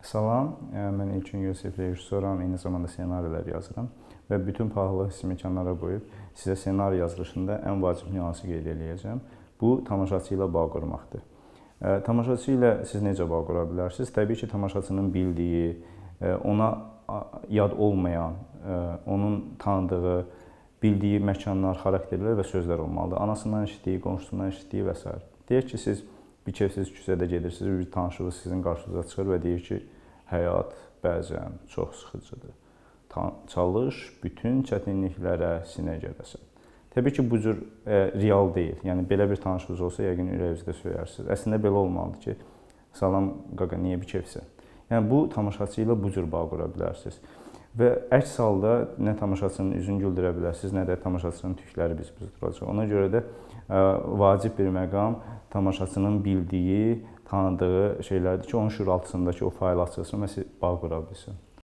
Salam, mən İlkin Yusif rejissoram, eyni zamanda ssenarilər yazıram və bütün pahalılıq hissimi kənara qoyub sizə ssenari yazılışında ən vacib nüansı qeyd eləyəcəm. Bu, tamaşaçı ilə bağ qurmaqdır. Tamaşaçı ilə siz necə bağ qura bilərsiniz? Təbii ki, tamaşaçının bildiyi, ona yad olmayan, onun tanıdığı, bildiyi məkanlar, xarakterlər və sözlər olmalıdır. Anasından eşitdiyi, qonşusundan eşitdiyi və s. Deyək ki, siz bikefsiz küçədə gedirsiniz, bir tanışınız sizin qarşınıza çıxır və deyir ki, həyat bəzən çox sıxıcıdır. Çalış, bütün çətinliklərə sinə gələsən. Təbii ki, bu cür real deyil. Yəni, belə bir tanışınız olsa, yəqin ürəyinizdə söyərsiniz. Əslində, belə olmalıdır ki, salam, qaqa, niyə bikefsən? Yəni, bu tamaşaçı ilə bu cür bağ qura bilərsiniz. Və əks halda nə tamaşaçının üzünü güldürə bilərsiniz, nə də tamaşaçının tükləri biz-biz duracaq. Ona görə də vacib bir məqam tamaşaçının bildiyi, tanıdığı şeylərdir ki, onun şüuraltısındakı o fayl açılsın və siz bağ qura bilsin.